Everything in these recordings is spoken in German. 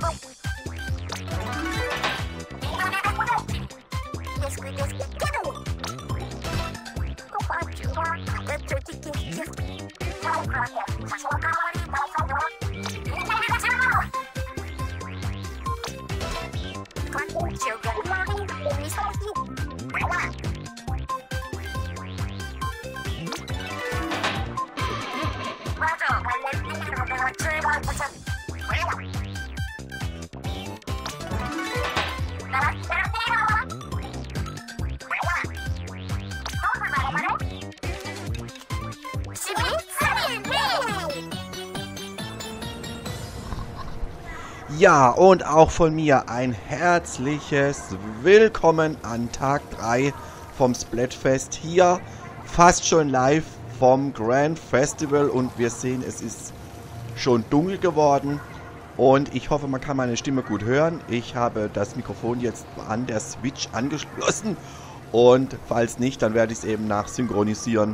Ja, und auch von mir ein herzliches Willkommen an Tag 3 vom Splatfest hier, fast schon live vom Grand Festival und wir sehen, es ist schon dunkel geworden und ich hoffe, man kann meine Stimme gut hören. Ich habe das Mikrofon jetzt an der Switch angeschlossen und falls nicht, dann werde ich es eben nachsynchronisieren.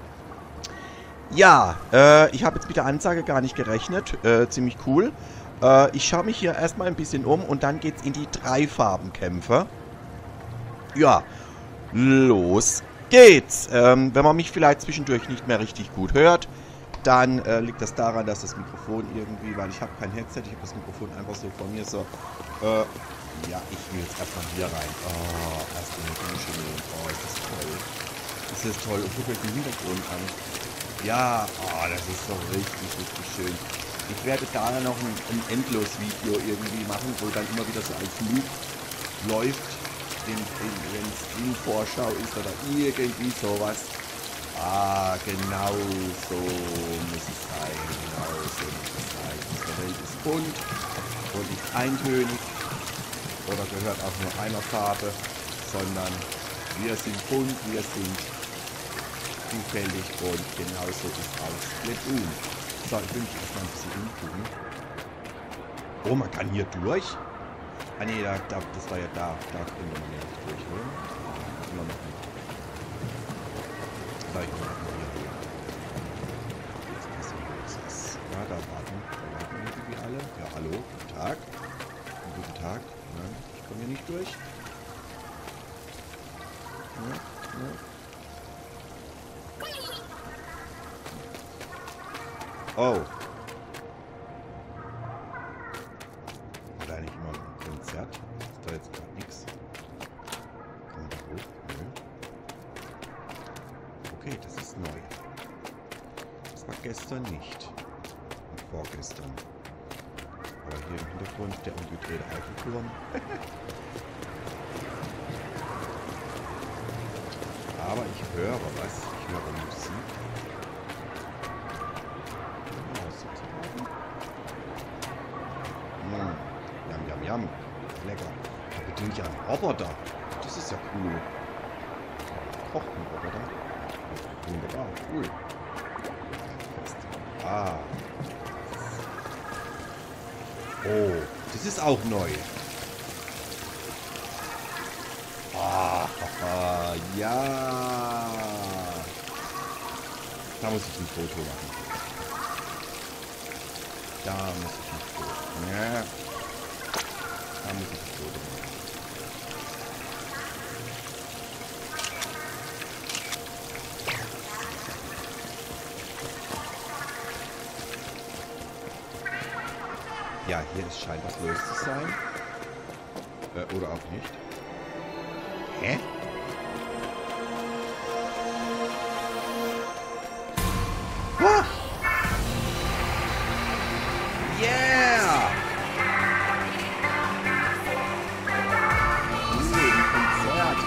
Ja, ich habe jetzt mit der Ansage gar nicht gerechnet, ziemlich cool. Ich schaue mich hier erstmal ein bisschen um und dann geht's in die Dreifarbenkämpfe. Ja, los geht's. Wenn man mich vielleicht zwischendurch nicht mehr richtig gut hört, dann liegt das daran, dass das Mikrofon irgendwie, weil ich habe kein Headset, ich habe das Mikrofon einfach so vor mir so. Ja, ich will jetzt erstmal hier rein. Oh, erstmal eine Dusche nehmen. Oh, ist das toll. Ist das toll. Und guck euch den Hintergrund an. Ja, oh, das ist doch richtig, richtig schön. Ich werde da noch ein Endlos-Video irgendwie machen, wo dann immer wieder so als Loop läuft, wenn Stream-Vorschau ist oder irgendwie sowas. Ah, genau so muss es sein, genau so muss es sein. Die Welt ist bunt und nicht eintönig oder gehört auch nur einer Farbe, sondern wir sind bunt, wir sind vielfältig und genauso ist auch Splatoon. So, ich will mich erstmal ein bisschen umgucken. Oh, man kann hier durch? Ah ne, das war ja da. Da können wir ja nicht durch, oder? Immer noch nicht. So, ich mache mal hier durch. Jetzt ein bisschen los ist. Ja, da warten irgendwie alle. Ja, hallo, guten Tag. Guten Tag. Nein, ich komme hier nicht durch. Ja, ja. Oh. War da nicht immer ein Konzert? Ist da jetzt gerade nichts? Kann man da hoch? Nö. Okay, das ist neu. Das war gestern nicht. Und vorgestern. Aber hier im Hintergrund der umgedrehte Eiffelturm. Aber ich höre was. Ich höre Musik. Yum, yum, yum. Lecker. Da bedient ja ein Roboter. Das ist ja cool. Kocht ein Roboter. Wunderbar, cool. Ah. Oh, das ist auch neu. Ah, ja. Da muss ich ein Foto machen. Da muss ich ein Foto. Ja. Da muss ich ein Foto machen. Ja, hier ist scheint was los zu sein. Oder auch nicht. Hä? Ah! Yeah! Ein Konzert.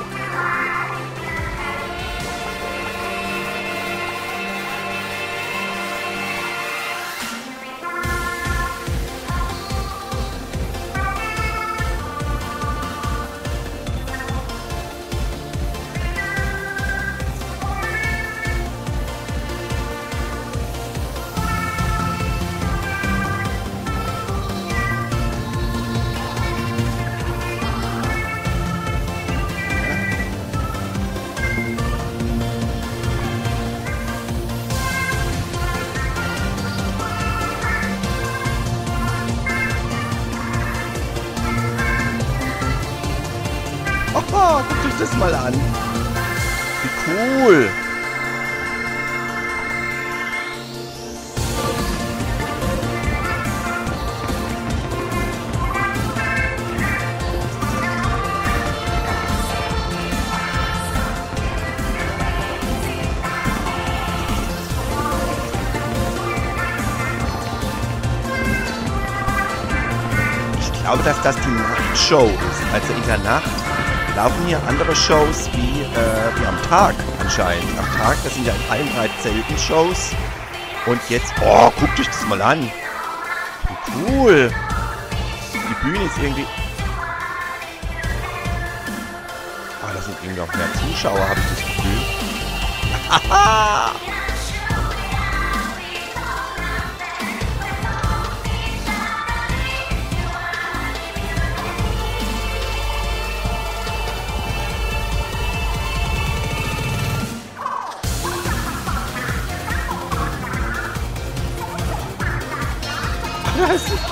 Oh, guckt euch das mal an. Wie cool. Ich glaube, dass das die Nachtshow ist. Also in der Nacht laufen hier andere Shows wie am Tag anscheinend. Am Tag, das sind ja in allen 3 Zelten Shows. Und jetzt, oh, guckt euch das mal an. Wie cool. Die Bühne ist irgendwie... Ah, da sind irgendwie auch mehr Zuschauer, habe ich das Gefühl. Haha! Das ist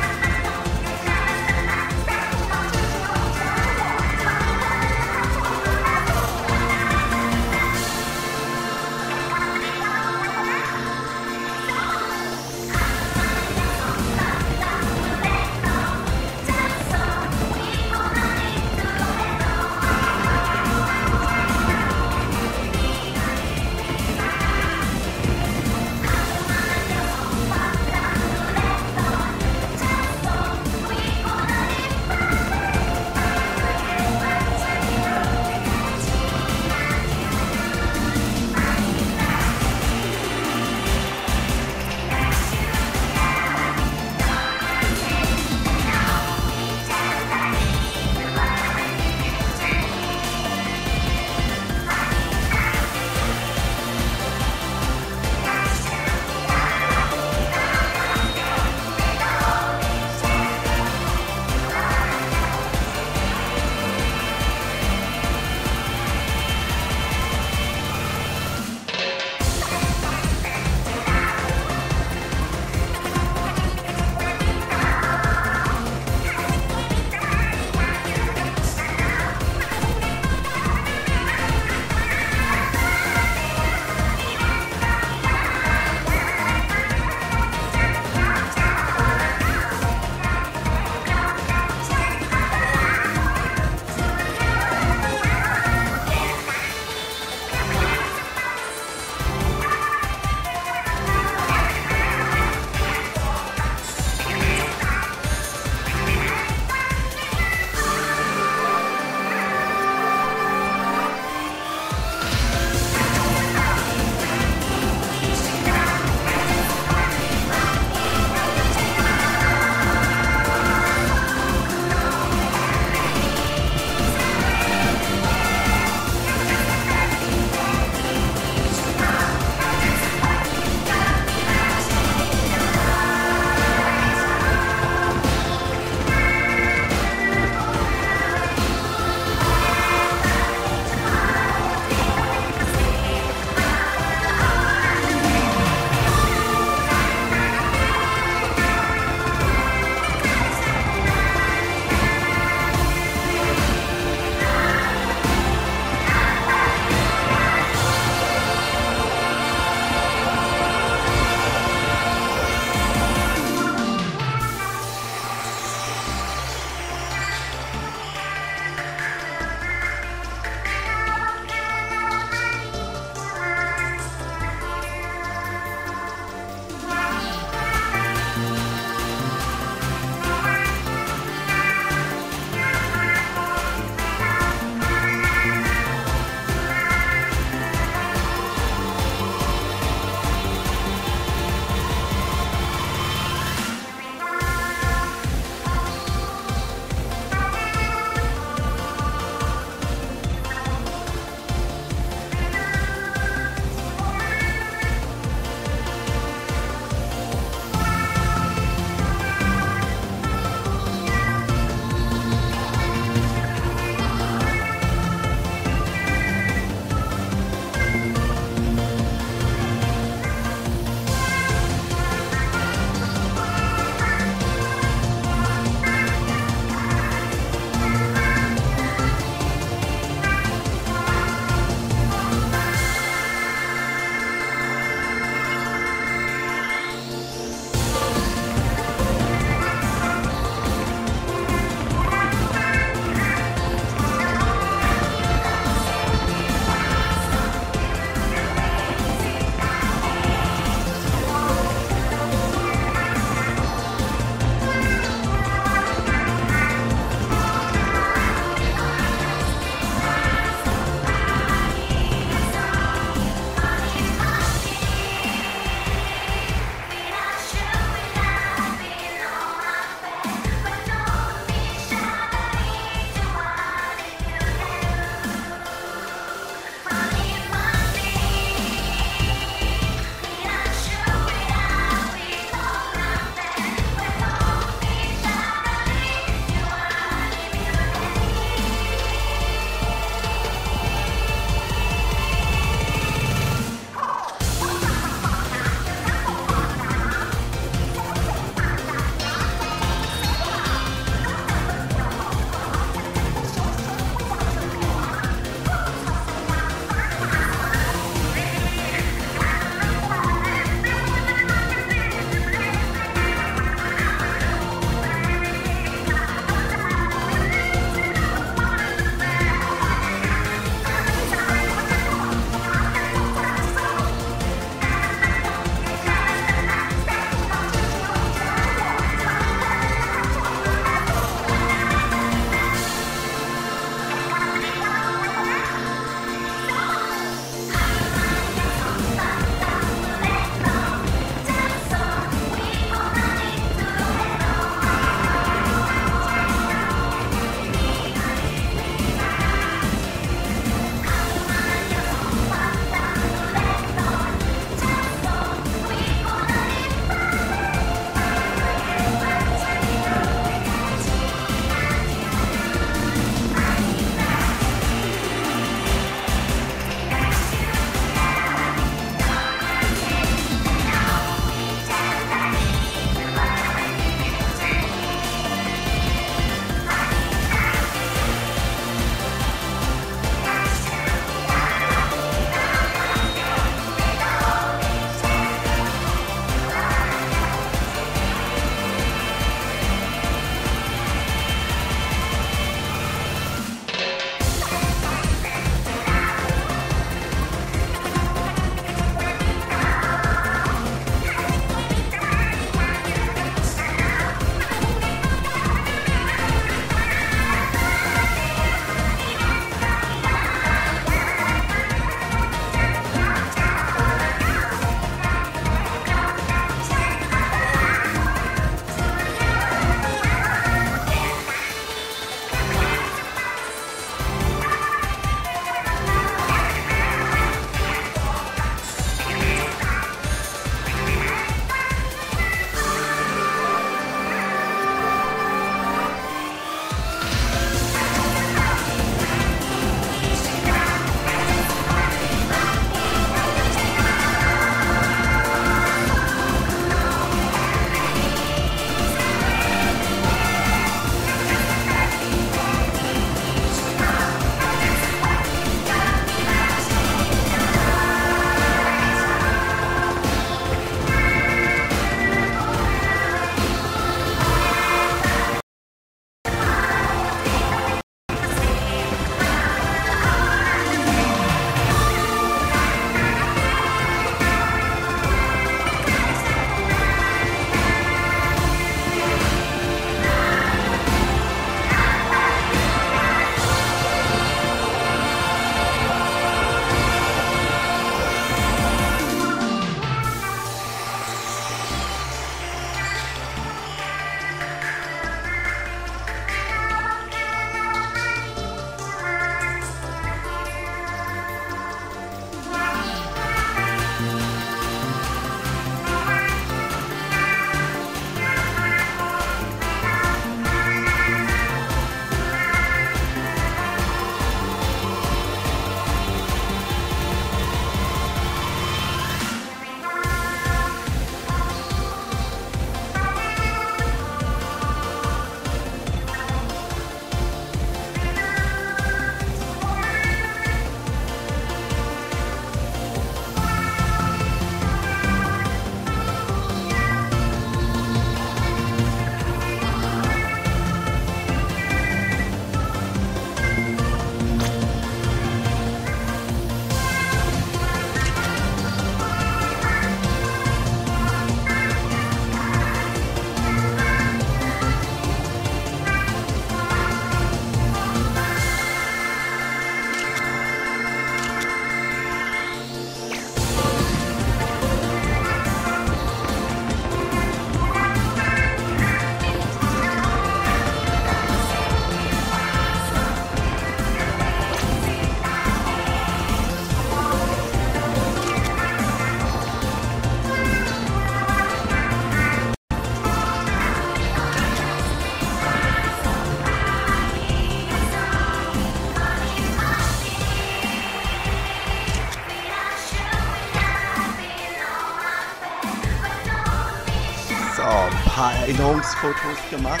Erinnerungsfotos gemacht.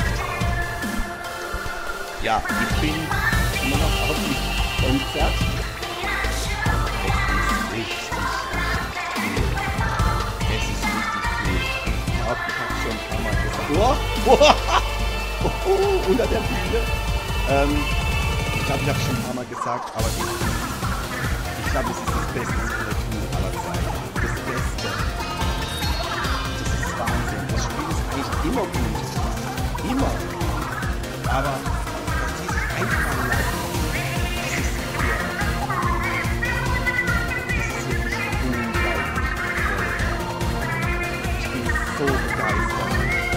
Ja, ich bin immer noch auf dem Konzert. Es ist richtig cool. Ich habe schon ein paar Mal gesagt. Unter der Bühne. Ich glaube, ich habe schon ein paar Mal gesagt, aber ich glaube, es ist das beste Splatoon aller Zeiten. Das Beste. Das ist Wahnsinn. Das Spiel ist eigentlich immer gut. Immer. Aber dass die sich einfallen lassen, das ist wirklich unglaublich. Ich bin so begeistert.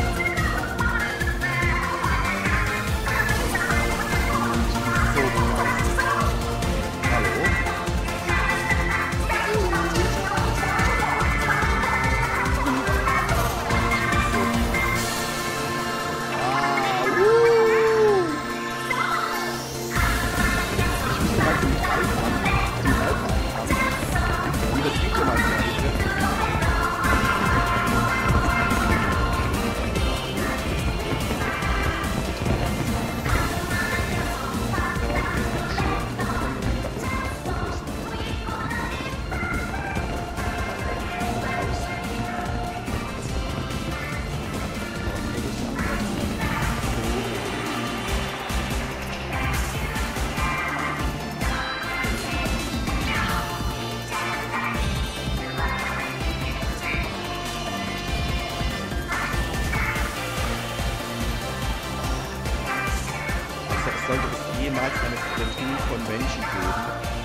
Sollte es jemals eine Splatoon Convention geben,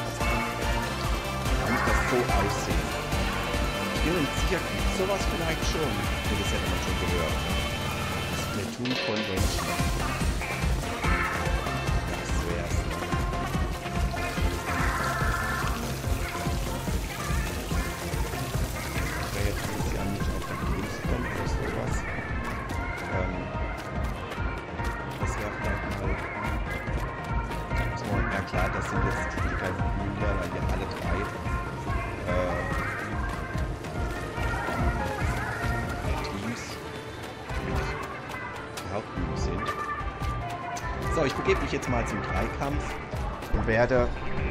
kann das so aussehen. Hier in Zirkel, sowas vielleicht schon. Das hätte man schon gehört. Splatoon Convention. Das wär's. Ich wäre jetzt dieses Jahr nicht auf der Gamescom oder sowas. Das wäre vielleicht mal. Ja klar, das sind jetzt die ganzen Münder, weil wir alle drei Teams mit Hauptbühne sind. So, ich begebe mich jetzt mal zum Dreikampf und werde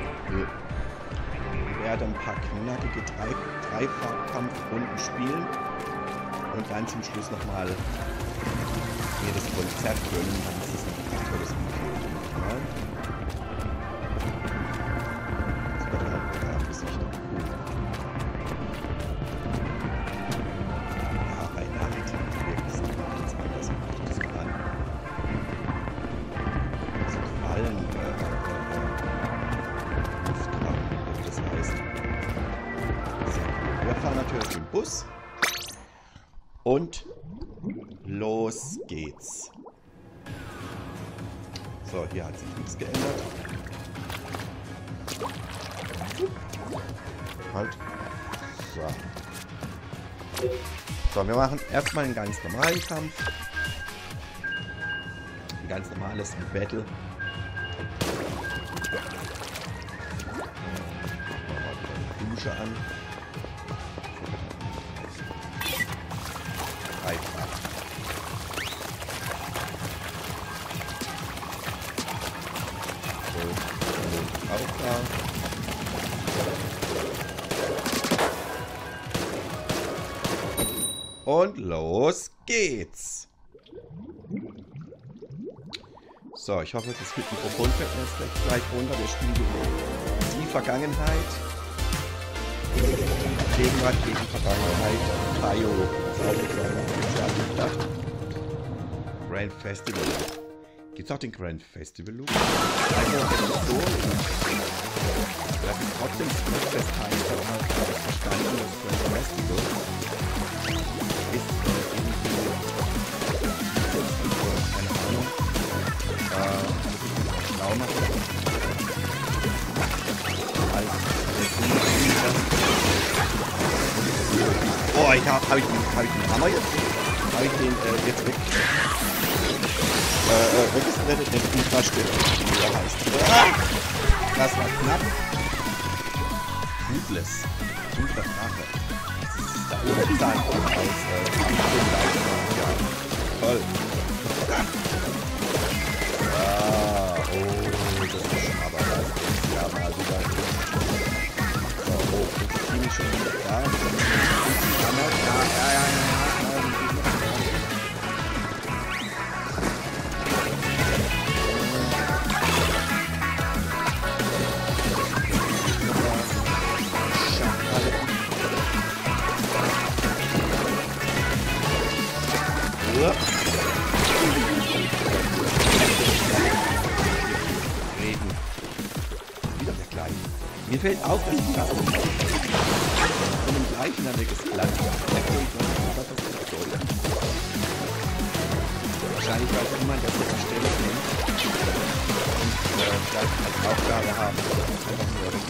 ein paar knackige Dreikampfrunden spielen und dann zum Schluss nochmal jedes Konzert gönnen. Dann ist das ein tolles Video. Bus und los geht's. So, hier hat sich nichts geändert. Halt. So, wir machen erstmal einen ganz normalen Kampf. Ein ganz normales Battle. Dusche an. Und los geht's. So, ich hoffe, das Mikrofon fällt mir jetzt gleich runter. Wir spielen die Vergangenheit. Gegenwart gegen Vergangenheit. Tayo. Grand Festival. Gibt's auch den Grand Festival Loop? Also, das ist trotzdem das heißt, ich habe verstanden, dass Grand Festival ist irgendwie keine Ahnung. Schlau machen. Oh, hab ich den Hammer jetzt? Habe ich den jetzt weg? Weggespreadet? Der ist fast still. Wie er heißt. Das war knapp. Ruthless. Dunkler Drache. Das ist der Urteil aus toll. Ja, oh, das ist aber was. Ja, mal wieder. So, oh, jetzt bin ich schon wieder da. Reden. Wieder der gleiche. Mir fällt auf, dass ich das von dem gleichen an der Gesplatt. Wahrscheinlich weiß niemand, dass wir die Stelle nehmen. Und das als Aufgabe haben. Einfach nur das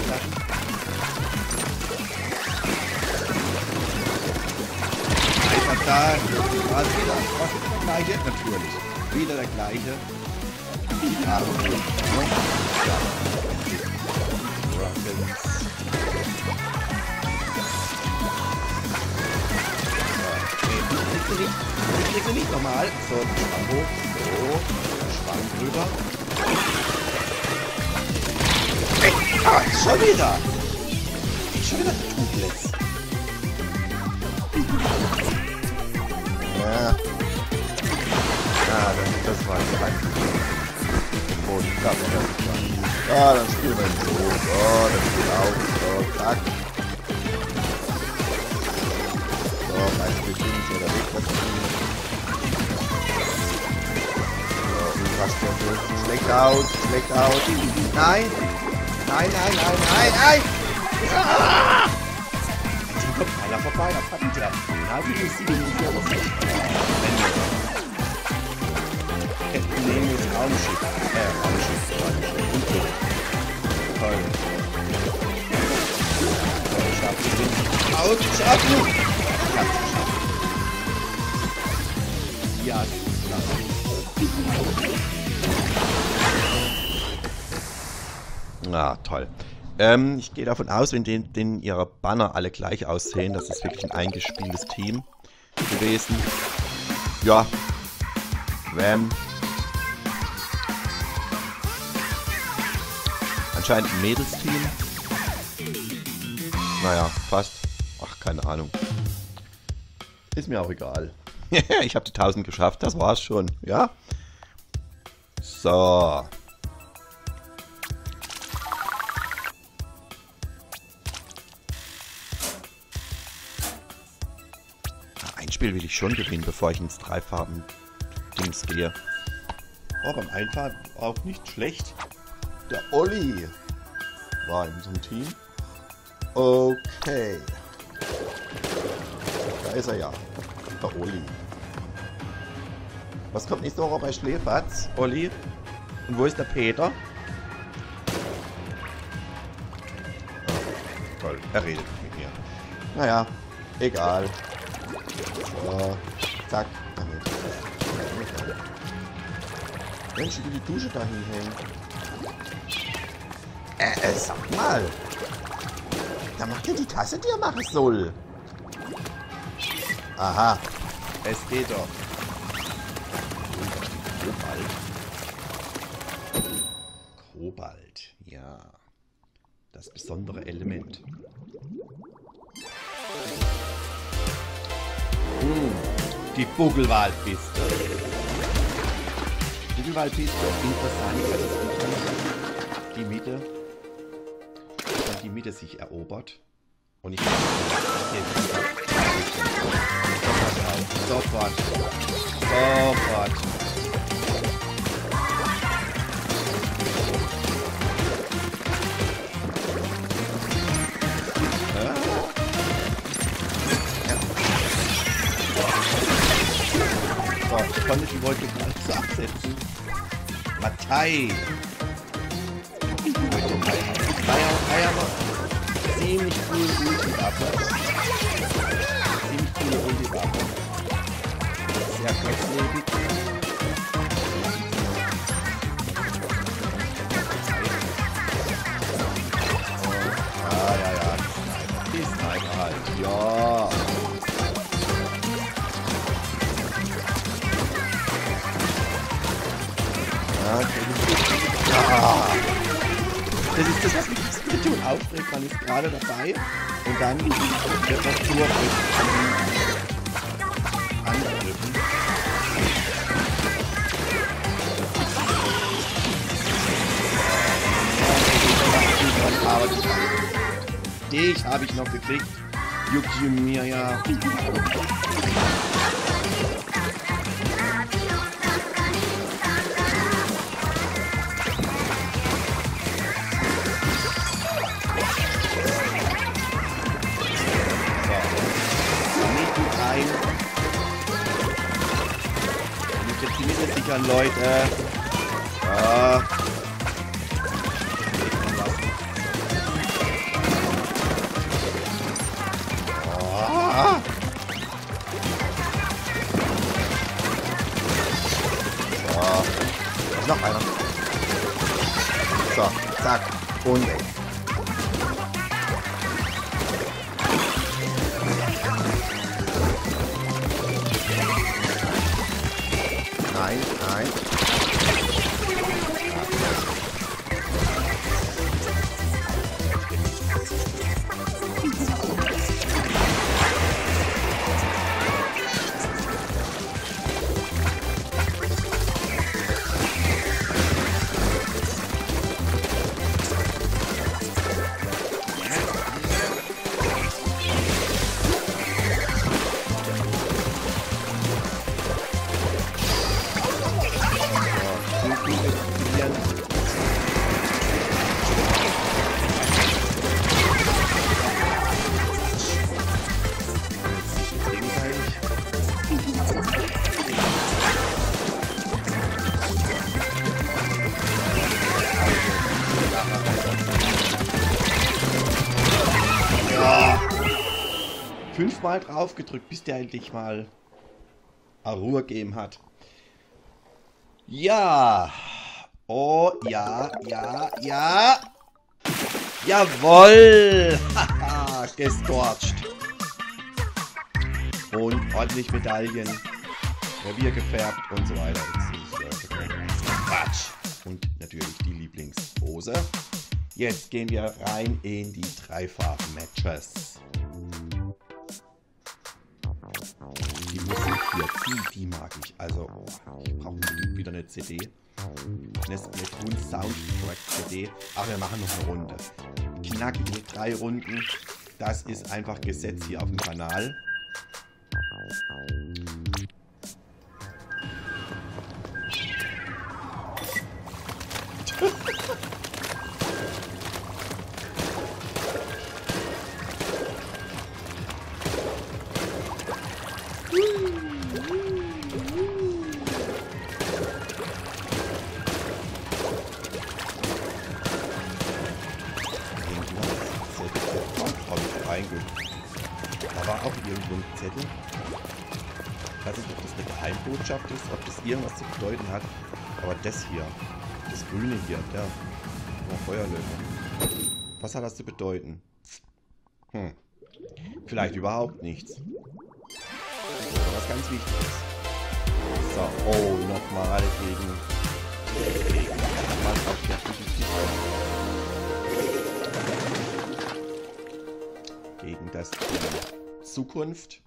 einfach da. Was wieder der gleiche? Natürlich. Wieder der gleiche. Ja, okay. Ja. Ich klicke nicht nochmal. So, Schwang hoch. So, Schwang drüber. Schon wieder. Schon wieder Toothless. Ja. Ja, das war die Reihenfolge. Und da wäre das. Ja, dann spielen wir so. Oh, das geht auch. So, zack. So, ein Stückchen ist wieder weg. So, fast fertig. Schlägt aus, schlägt aus. Nein! Nein, nein, nein, nein, nein! Ah! Jetzt kommt keiner vorbei, das hat ihn ja. Na, wie ist die denn hier was? Captain Nemo's Raumschiff. Raumschiff. Toll. So, schaffen wir den. Aus, schaffen! Ich hab's geschafft. Ja, das ist klar. Ah, toll. Ich gehe davon aus, wenn denen ihre Banner alle gleich aussehen, das ist wirklich ein eingespieltes Team gewesen. Ja. Wham. Anscheinend ein Mädelsteam. Naja, fast. Ach, keine Ahnung. Ist mir auch egal. Ich habe die 1000 geschafft, das war's schon. Ja? So. Ein Spiel will ich schon gewinnen, bevor ich ins Dreifarben-Dings gehe. Oh, beim Einfahren auch nicht schlecht. Der Olli war in unserem Team. Okay. Da ist er ja. Der Olli. Was kommt nächste Woche bei Schläferz, Olli? Und wo ist der Peter? Oh, toll, er redet mit mir. Naja, egal. So, zack. Mensch, wie die Dusche da hinhängt. Sag mal. Da macht er die Tasse, die er machen soll. Aha. Es geht doch. Kobalt. Ja. Das besondere Element. Die Buckelwaldpiste. Buckelwaldpiste, interessant, weil das die Mitte sich erobert. Und ich sofort. So, ich konnte die Wolke gleich so absetzen. Matei. Ziemlich cool Ulti-Waffe. Ziemlich coole Ulti-Waffe. Sehr kurzlebig. Ja. Die Sniper halt. Ja. Das ist das, was mich das Splatoon aufregt. Man ist gerade dabei und dann wird das nur angegriffen. Aber dich habe ich noch gekriegt. Juckt mir ja. Leute. Ja. Oh. So. Ist noch einer. So, zack. Und weg. Nein, nein. Fünfmal drauf gedrückt, bis der endlich mal Ruhe gegeben hat. Ja. Oh, ja, ja, ja. Jawohl. Haha, gescorcht. Und ordentlich Medaillen. Revier gefärbt und so weiter. Jetzt ist Quatsch. Und natürlich die Lieblingspose. Jetzt gehen wir rein in die Dreifarben-Matches. Die Musik hier, die mag ich. Also, ich brauche wieder eine CD. Eine Splatoon Soundtrack CD. Aber wir machen noch eine Runde. Knackige 3 Runden. Das ist einfach Gesetz hier auf dem Kanal. Da war auch irgendwo ein Zettel. Ich weiß nicht, ob das eine Geheimbotschaft ist, ob das irgendwas zu bedeuten hat. Aber das hier, das Grüne hier, der Feuerlöwe. Was hat das zu bedeuten? Vielleicht überhaupt nichts. Oder was ganz Wichtiges. So, oh, nochmal gegen das Zukunft.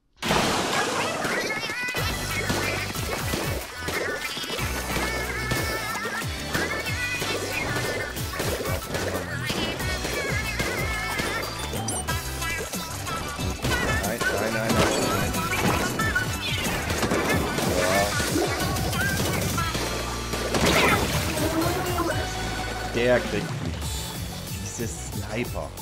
Nein. Der kriegt mich. Diese Sniper.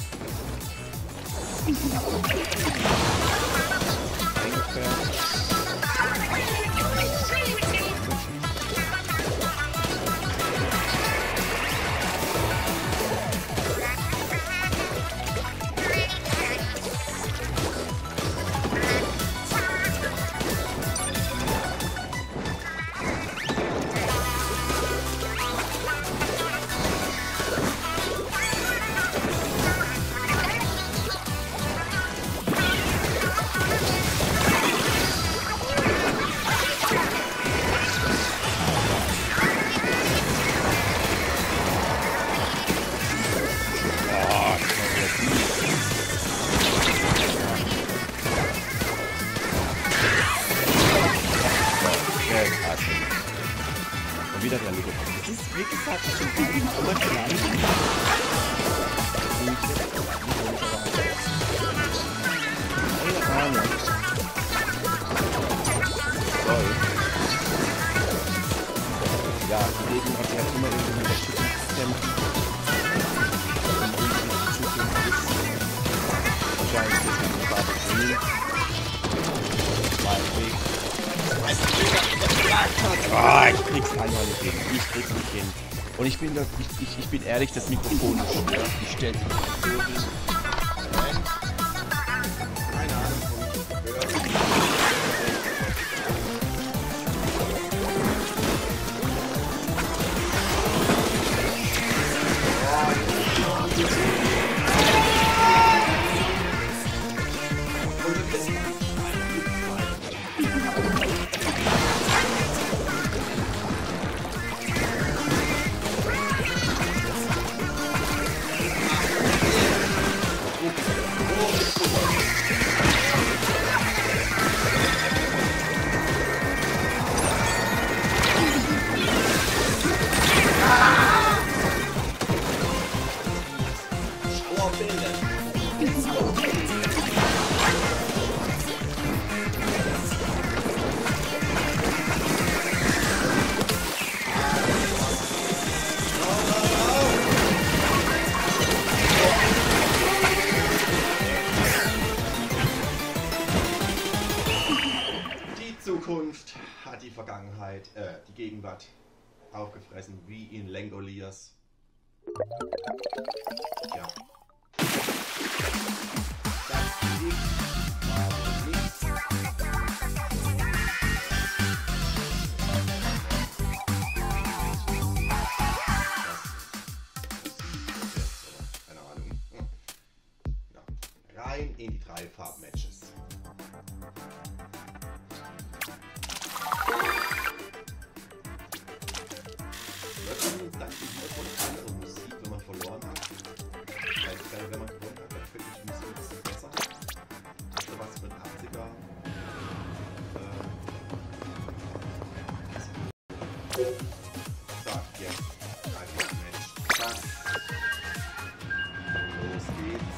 gesagt, ich bin immer gleich. Keine Ahnung. Sorry. Ja, deswegen hat er immer irgendwie mit der Zukunft kämpfen. Wahrscheinlich ist es ein Farbe grün. Ah, ich krieg's einfach nicht hin. Ich krieg's nicht hin. Und ich bin ehrlich, das Mikrofon ist schwer. Ich stell's mir so hin. Keine Ahnung, Zukunft hat die Vergangenheit, die Gegenwart aufgefressen, wie in Langoliers. Ja. Das liegt aber nicht. Keine Ahnung. Ja. Rein in die 3 Farbmatches. Andere Musik, wenn man verloren hat. Weil wenn man gewonnen hat, dann finde ich die Musik ein bisschen besser. Oder was für ein 80er. So, jetzt. Einfach Match. Zack. Los geht's.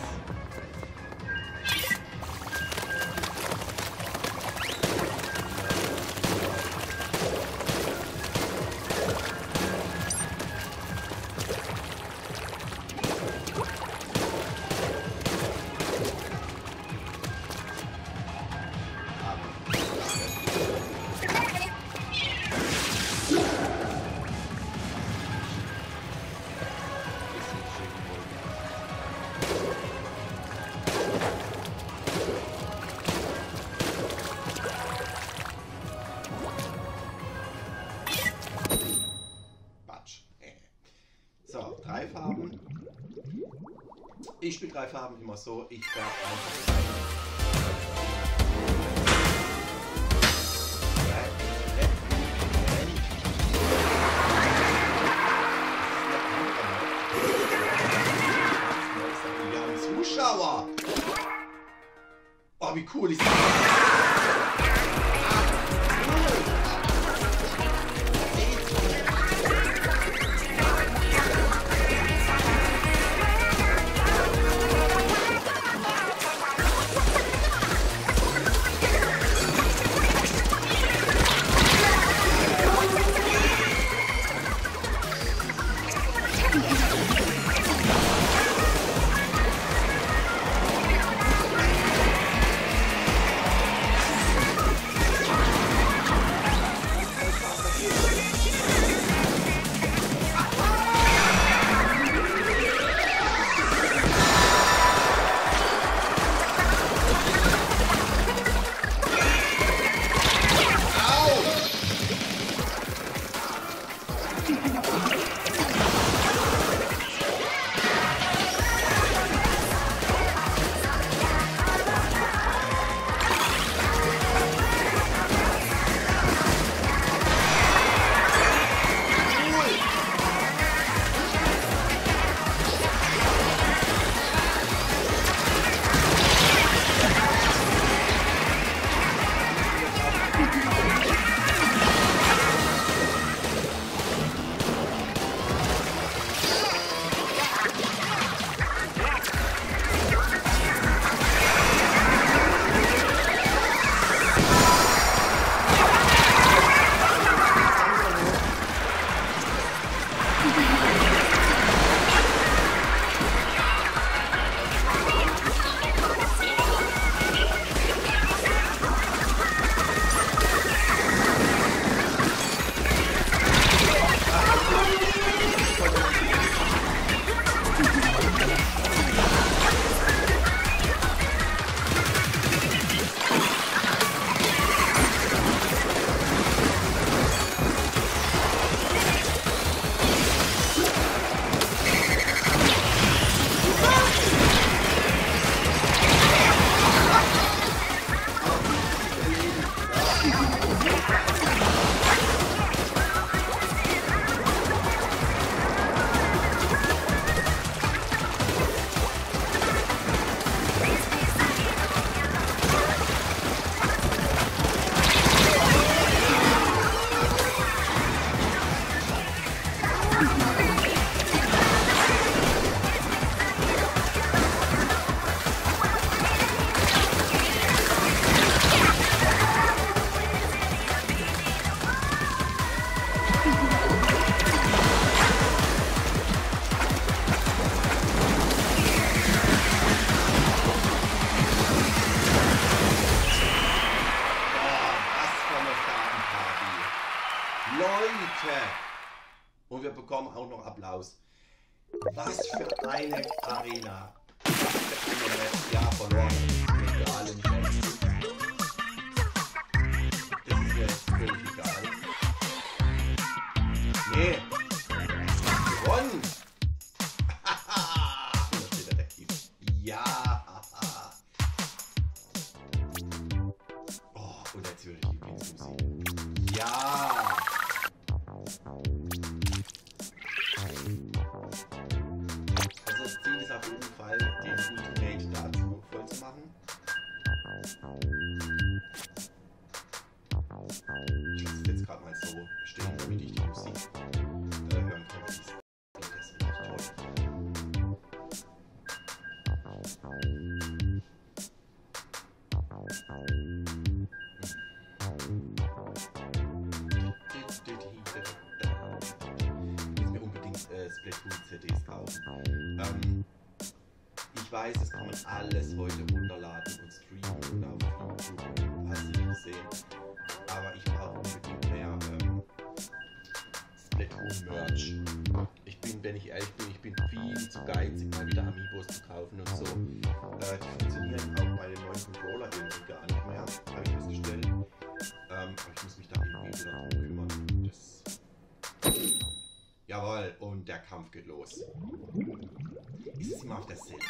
So, 3 Farben. Ich spiele 3 Farben immer so. Ich färbe einfach wir haben Zuschauer. Oh, wie cool ist das? bekommen auch noch Applaus. Was für eine Arena. Was für eine Match. Ja, verloren. Egal, nicht ernst. Das ist mir jetzt völlig egal. Nee. Gewonnen. Da steht der Kief. Ja. Oh, und jetzt höre ich Lieblingsmusik. Ja. Also das Ziel ist auf jeden Fall, den Ultimate dazu voll zu machen. Ich lasse es jetzt gerade mal so stehen, damit ich die Musik hören kann. Das ist richtig toll. Ich muss mir unbedingt Splatoon-CDs kaufen. Ich weiß, es kann man alles heute runterladen und streamen und auf YouTube und hast du gesehen. Aber ich brauche unbedingt mehr Splatoon-Merch. Wenn ich ehrlich bin, ich bin viel zu geizig, mal wieder Amiibos zu kaufen und so. Die funktionieren auch bei den neuen Controller irgendwie gar nicht mehr, habe ich festgestellt. Aber ich muss mich da irgendwie wieder drum kümmern. Jawohl, und der Kampf geht los. Ist es immer auf derselben?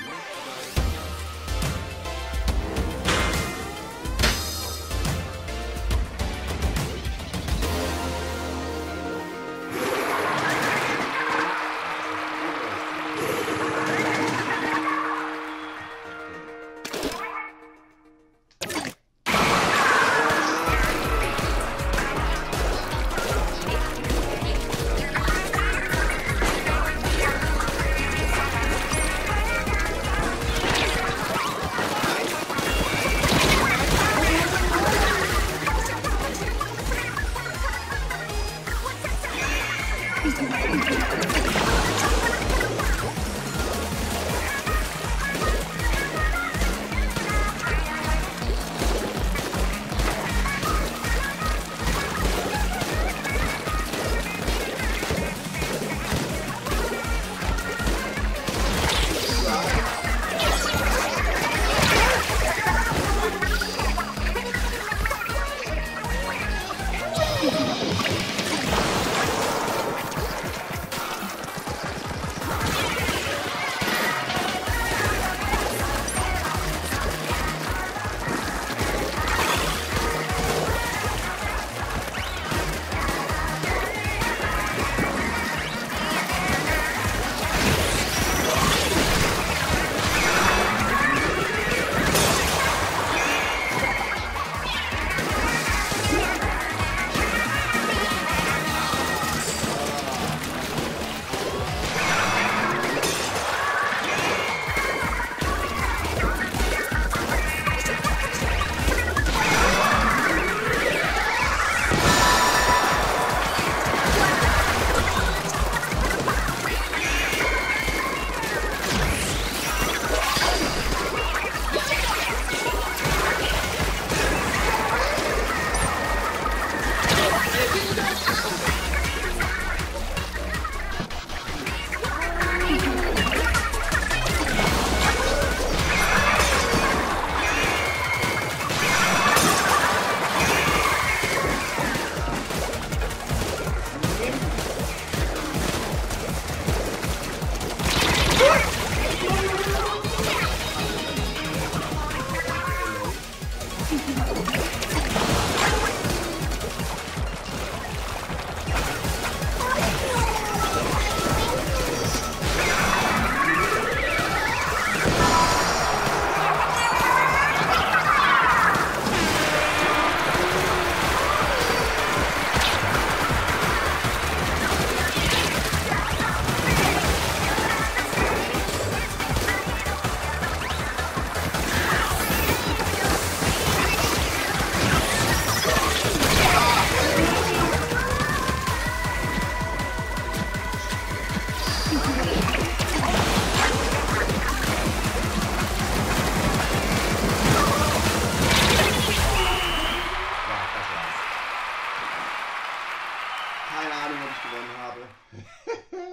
Keine Ahnung, ob ich gewonnen habe.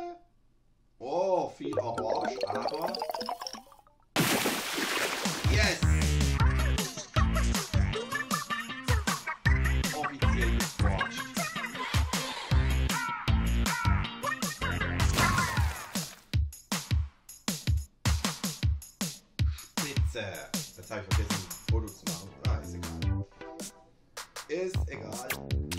viel Orange, aber... Yes! Offiziell gescorcht. Spitze! Jetzt habe ich vergessen, ein Foto zu machen. Ah, ist egal. Ist egal.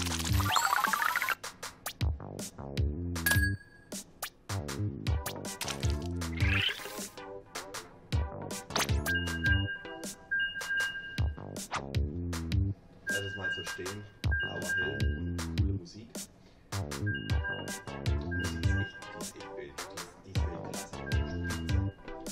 Lass es mal so stehen. Aber hell und coole Musik. Die Musik ist echt wild. Die ist Weltklasse.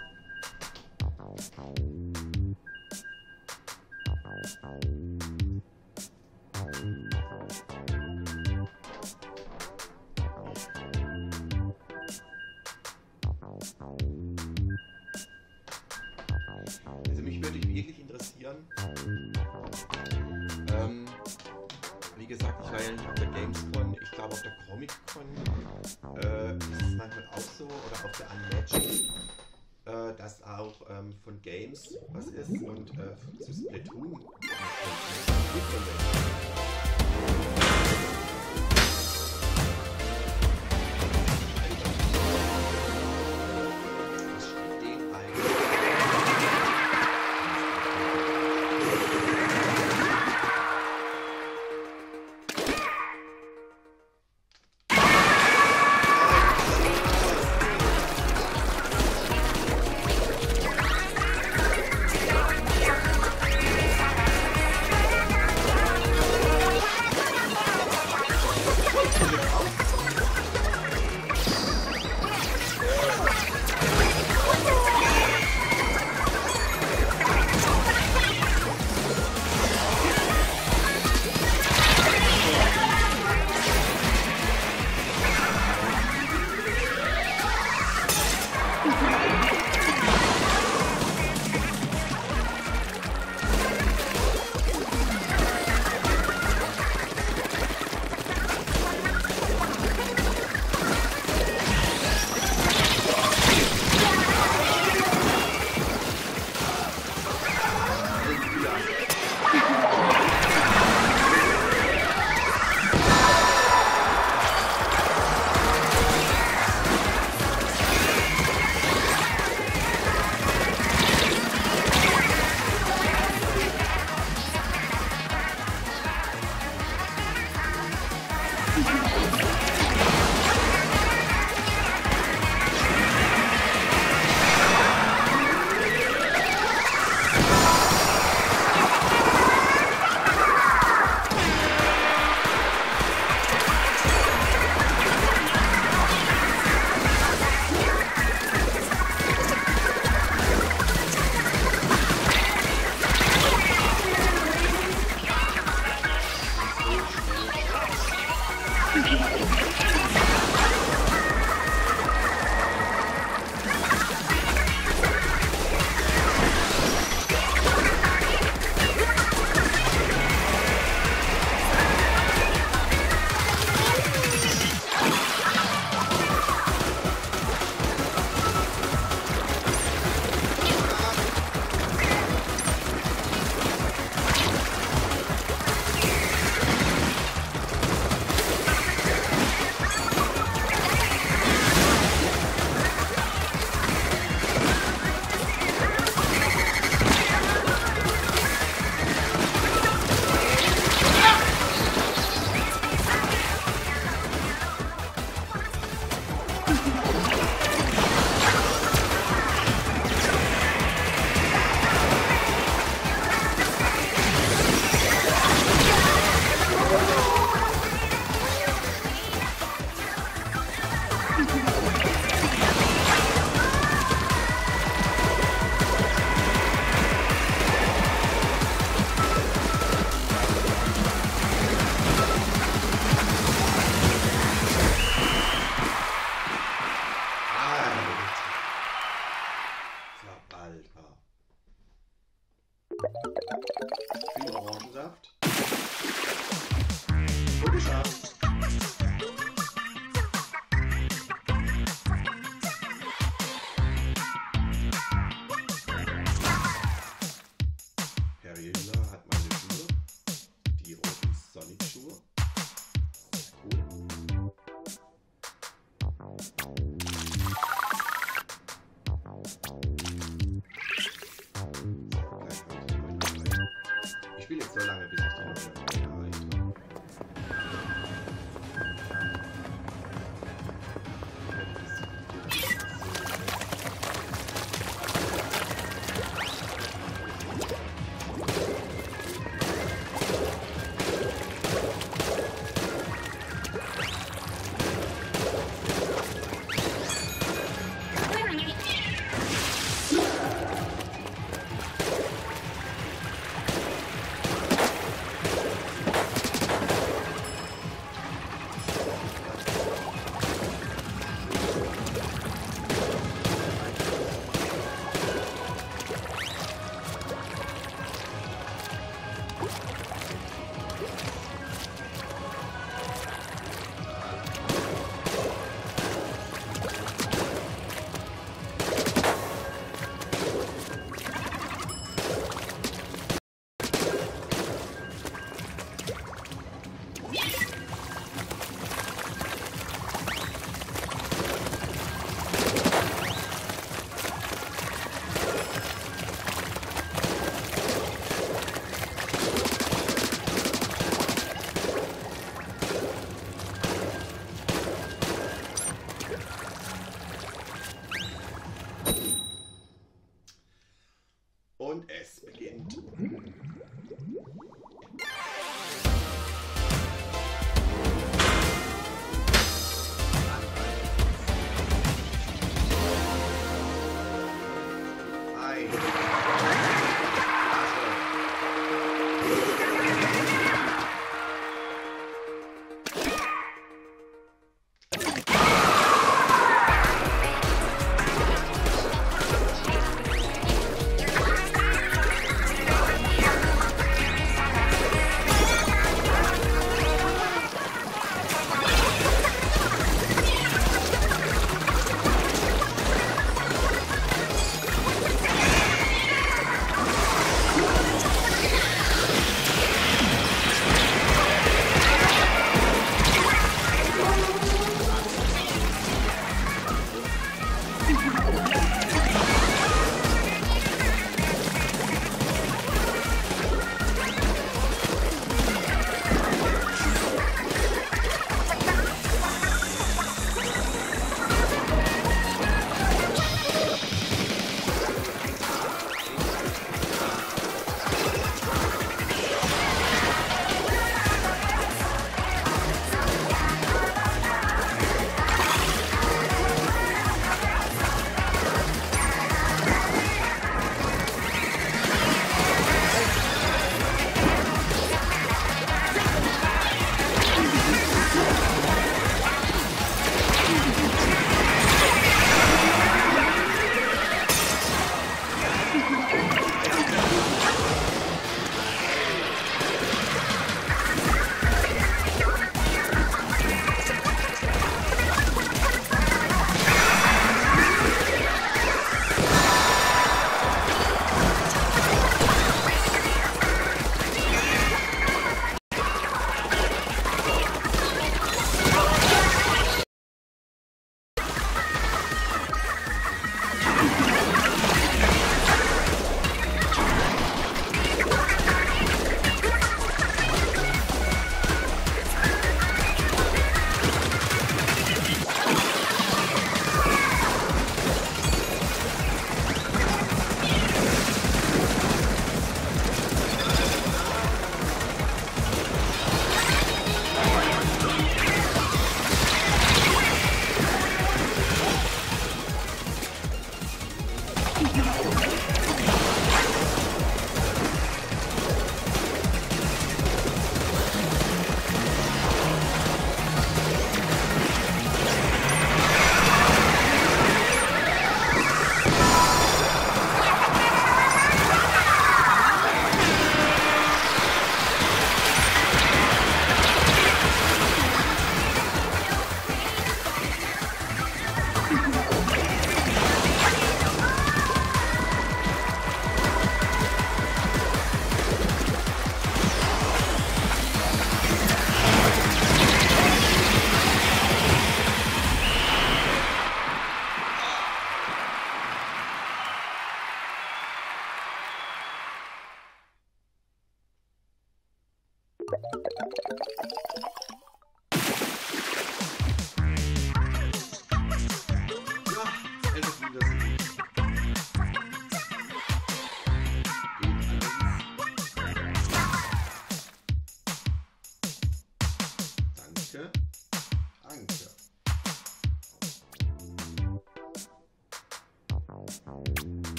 Also mich würde wirklich interessieren, wie gesagt, ich war ja nicht auf der Gamescom, ich glaube auf der Comic-Con ist es manchmal auch so, oder auf der Unmagic, dass auch von Games was ist und zu Splatoon. Viel Orangensaft. Und geschafft. Es beginnt.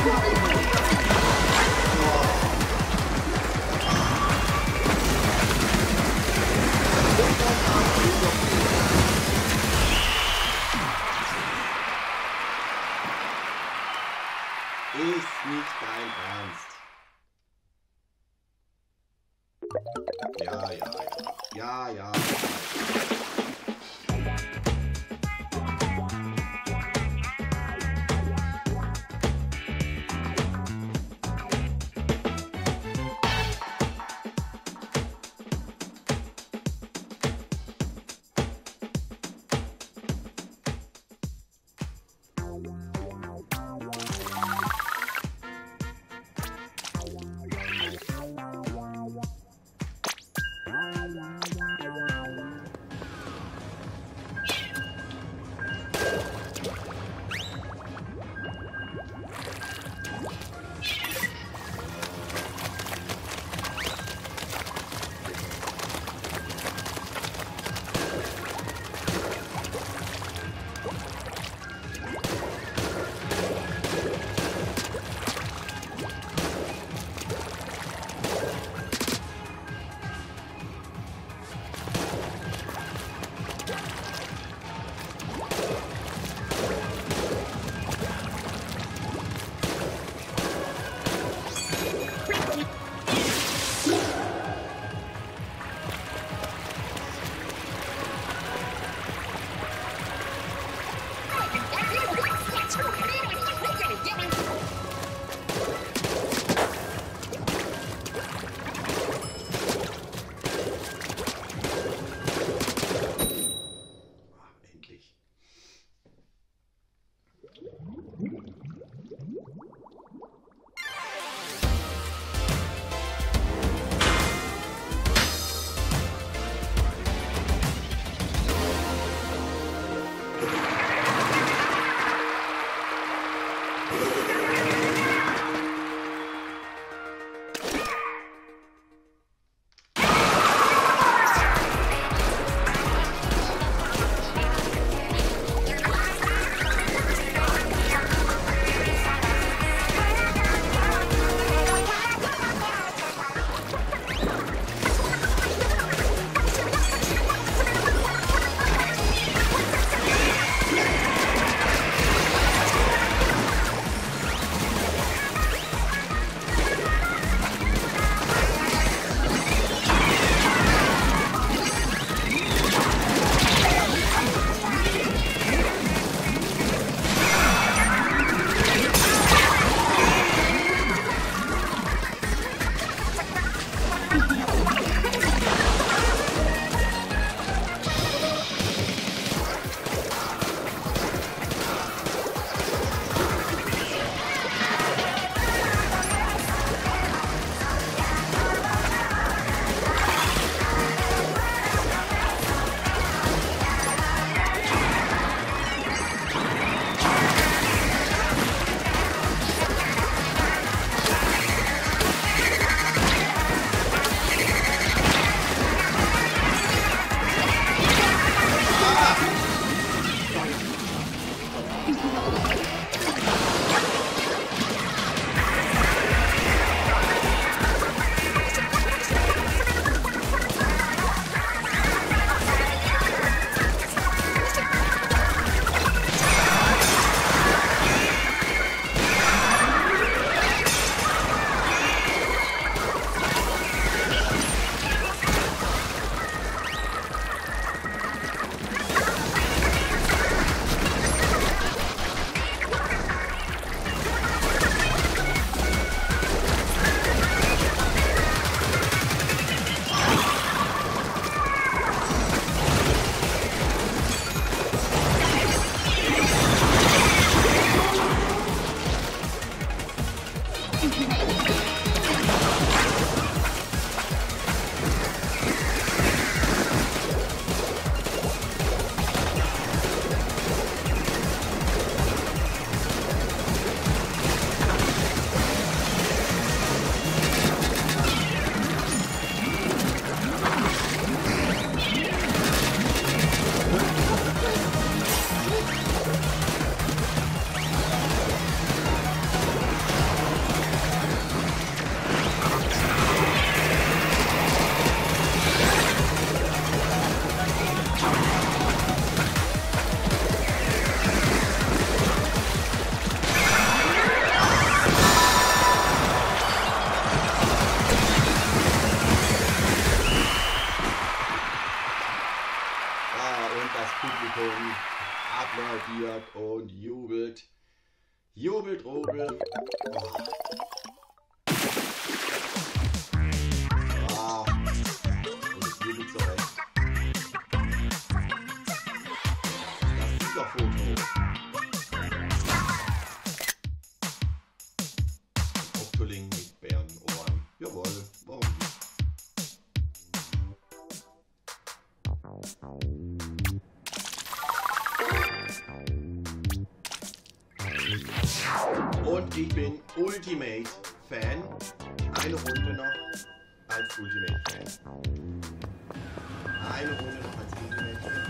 Ist nicht dein Ernst. Ja, ja, ja. Ja, ja. und jubelt. Jubelt, Robel. Oh. Ah. Und es jubelt so recht. Das Siegerfoto. Octoling mit Bärenohren. Jawohl, warum nicht? Und ich bin Ultimate Fan. Eine Runde noch als Ultimate Fan. Eine Runde noch als Ultimate Fan.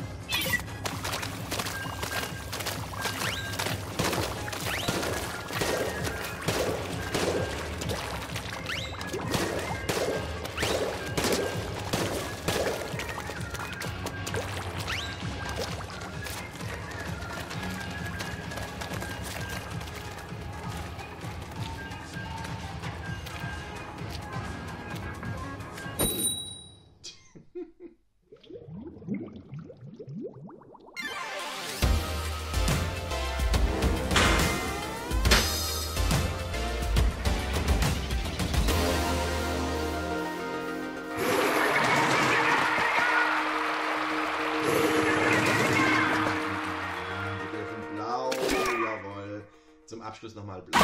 Zum Abschluss nochmal blau.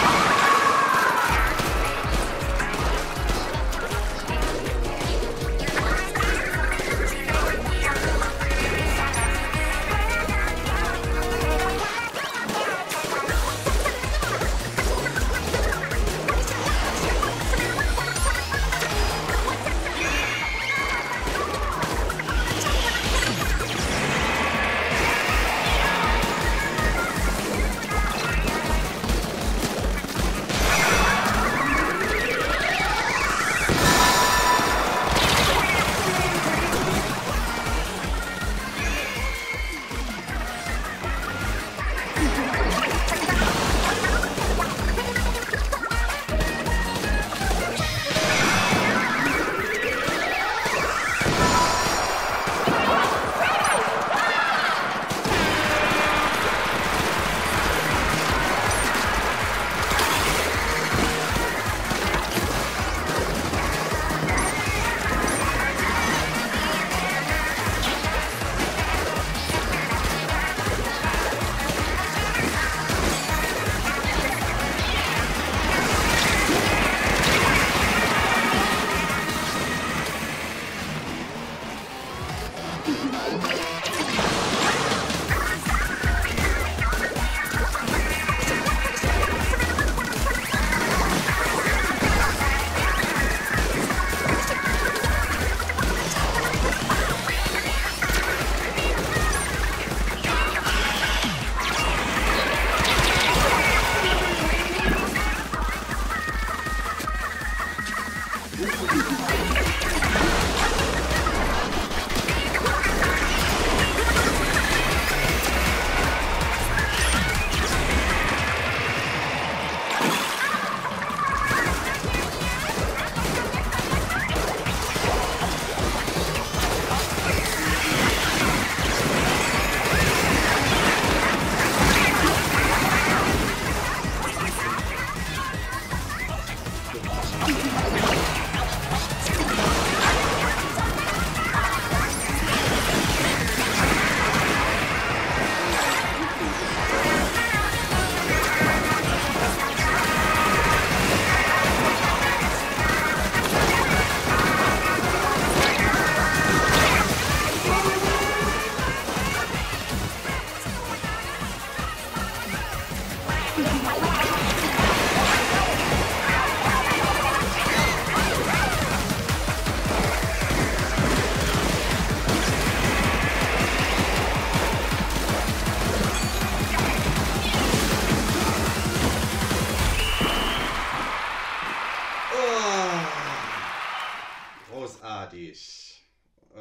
Großartig.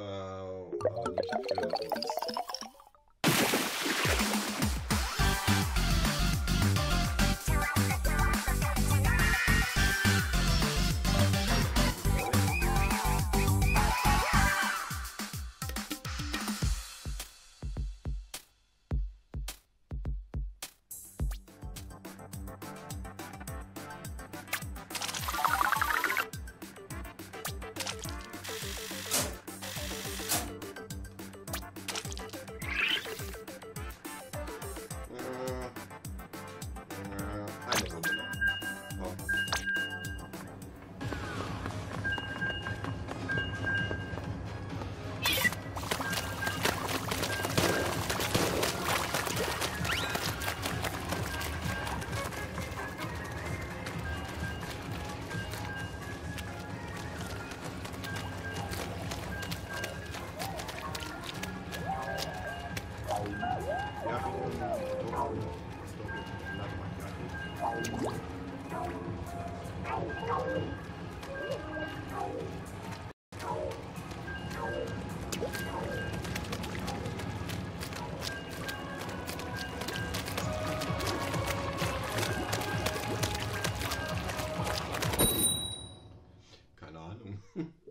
Aber nicht für uns. Keine Ahnung.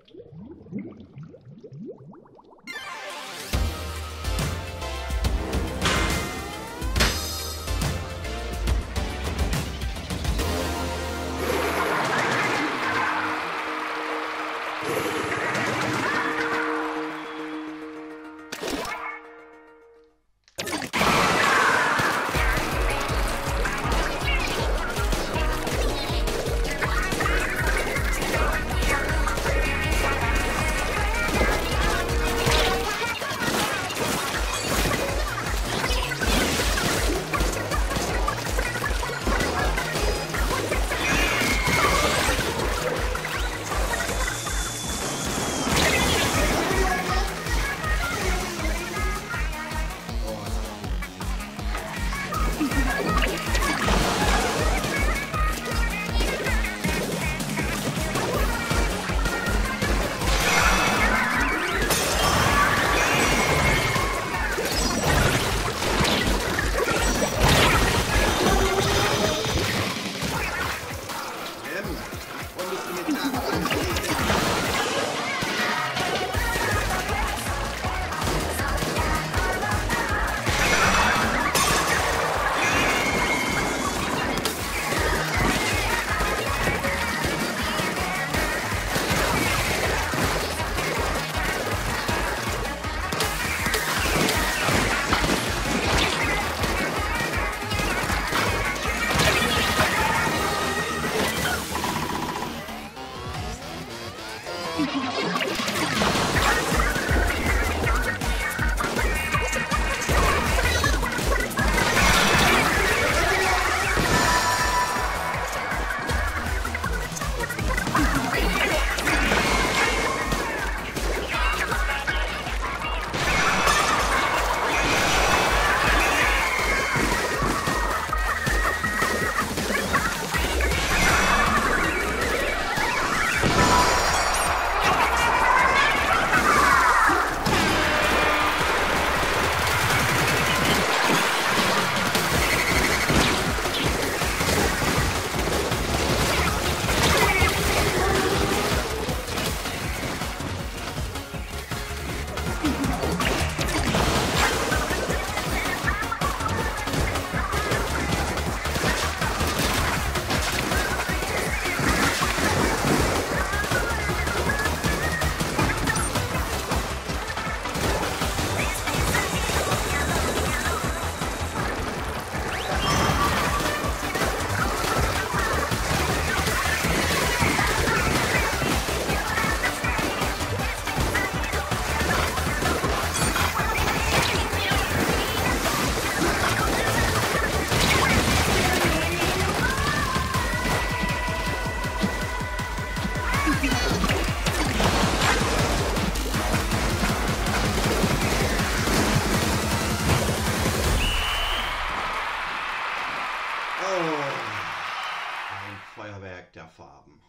Feuerwerk der Farben.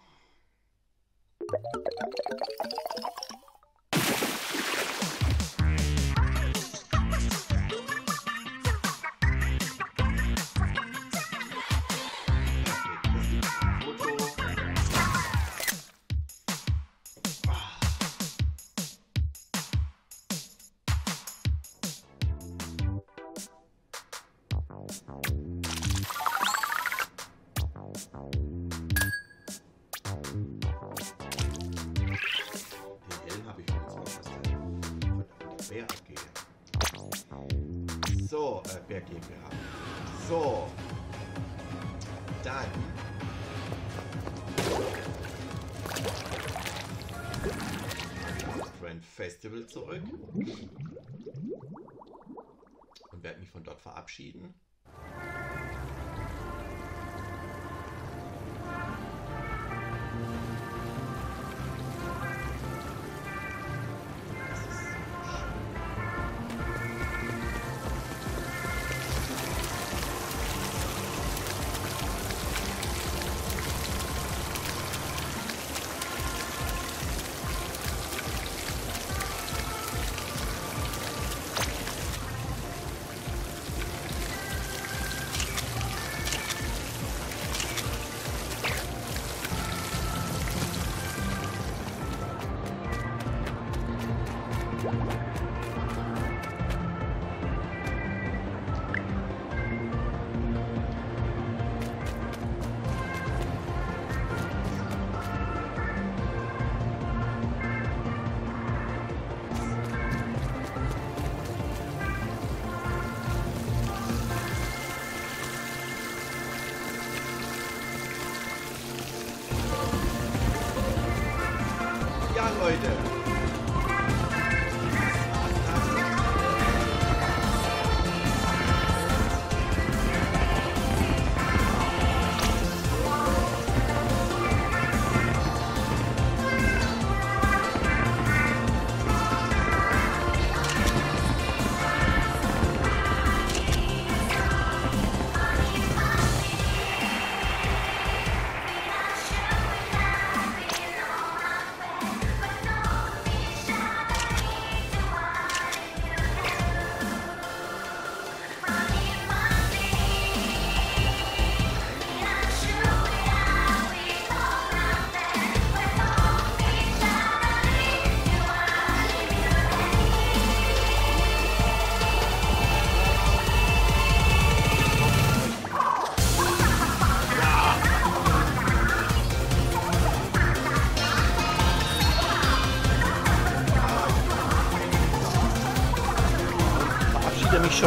So, Berg GmbH. So. Dann. Grand Festival zurück. Und werde mich von dort verabschieden.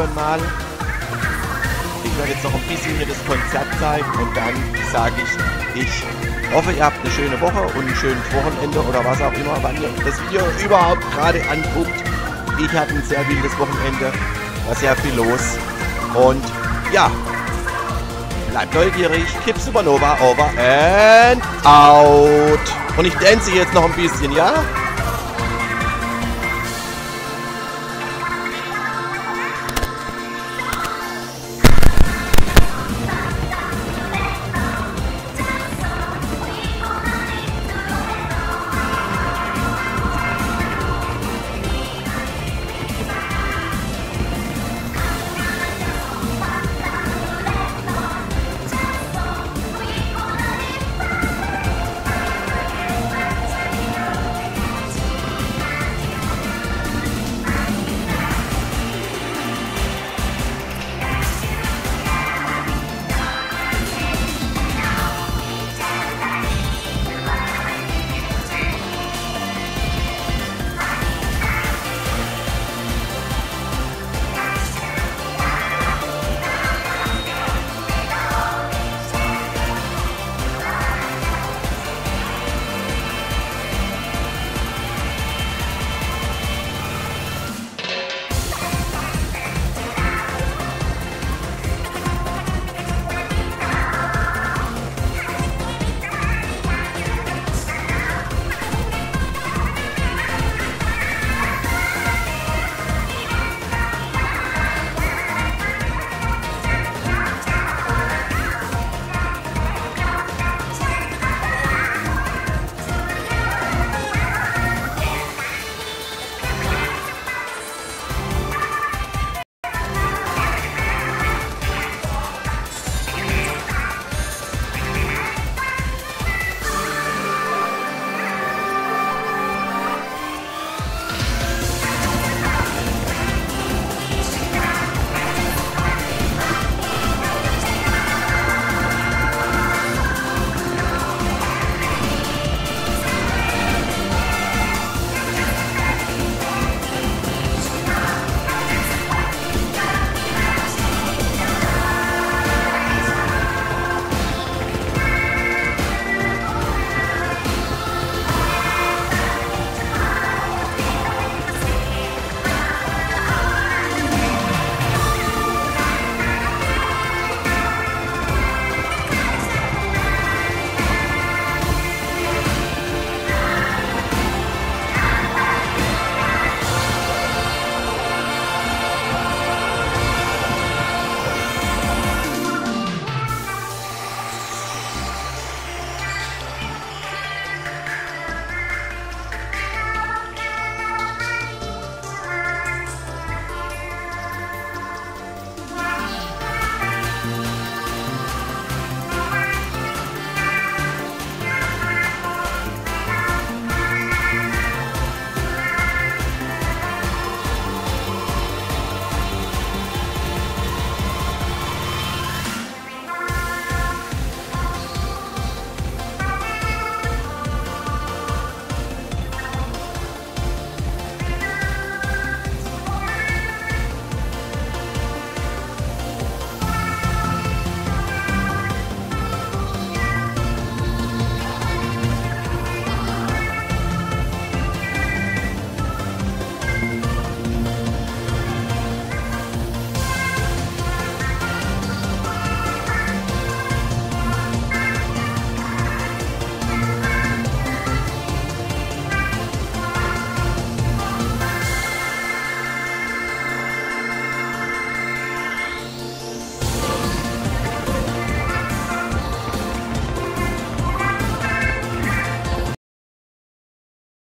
schon mal. Ich werde jetzt noch ein bisschen hier das Konzert zeigen und dann sage ich hoffe, ihr habt eine schöne Woche und ein schönes Wochenende oder was auch immer, wann ihr das Video überhaupt gerade anguckt. Ich hatte ein sehr wildes Wochenende, war sehr viel los und ja, bleibt neugierig, keep Supernova over and out. Und ich dance jetzt noch ein bisschen, ja?